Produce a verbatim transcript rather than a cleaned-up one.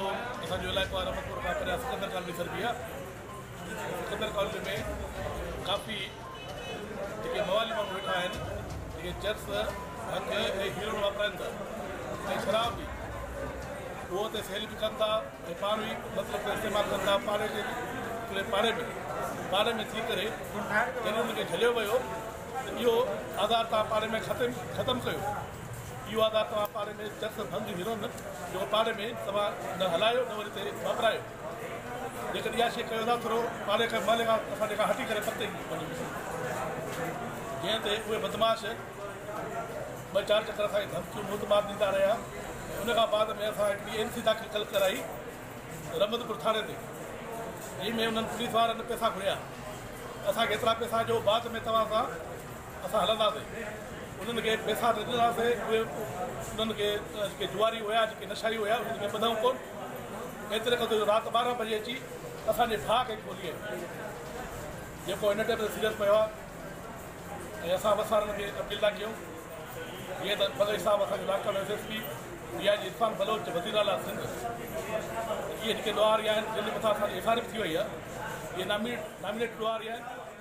असांजो इलाइक़ो आहे रमतपुर खां परे सिकंदर कॉलोनी सर्वी आहे। सिकंदर कॉलोनी में काफ़ी जेके मवाली माण्हू वेठा आहिनि, जेके चर्स हक ऐं हीरोइन वापराइनि था ऐं शराब बि उहो त सेल बि कनि था ऐं पाण बि मतिलबु इस्तेमालु कनि था। पाड़े जे हिकिड़े पाड़े में पाड़े में थी करे जॾहिं हुनखे झलियो वियो त इहो आधार तव्हां पाड़े में ख़तमु ख़तमु कयो। इहो आधार तव्हां पाड़े में चर्स भंग हीरो न जेको पाड़े में तव्हां न हलायो न वरी हिते वापरायो। जेकॾहिं इहा शइ कयो था थोरो पाड़े खां माले खां असांजे खां हटी करे परते वञी जीअं ते उहे बदमाश ॿ चारि चकर असांखे धमकियूं मुतबाद ॾींदा रहिया। उनखां बाद में असां हिकिड़ी एन सी दाख़िल कराई रमतपुर थाणे ते, जंहिंमें उन्हनि पुलिस वारनि पैसा घुरिया। असांखे एतिरा पैसा जो बाद में तव्हां सां असां हलंदासीं। उन्हनि खे पैसा ॾिनासीं, उहे उन्हनि खे जेके जुआरी हुया जेके नशाई हुया उन्हनि खे ॿधऊं कोन। एतिरे खां राति ॿारहं बजे अची असांजे भाउ खे खोली आई जेको हिन टाइम ते सीरियस पियो आहे। ऐं असां वसारनि खे अपील था कयूं जीअं त बलोच साहब असांजो इलाइक़े में एस एस पी या इरफान बलोच वज़ीर आला सिंध इहे जेके ॾुआरिया आहिनि जंहिंजे मथां असांजी एफ आई आर थी वई आहे, इहे नामिनेट नामिनेट ॾुआरिया आहिनि।